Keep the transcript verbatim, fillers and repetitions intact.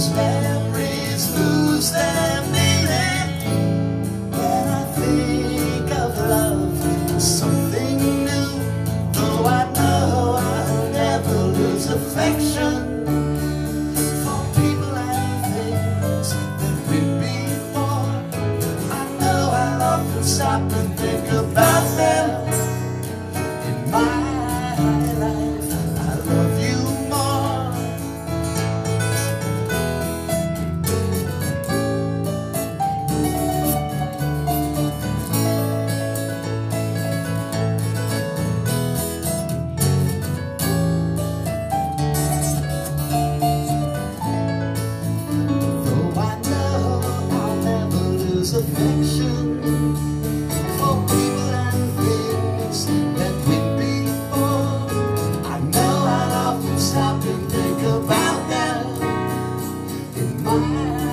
those memories lose their meaning. When I think of love as something new, though I know I'll never lose affection for people and things that we've before. I know I'll often stop and think about them. In my life, I love you more. Though I know I'll never lose affection for people and things that we've before. I know I'll often stop and think about them in my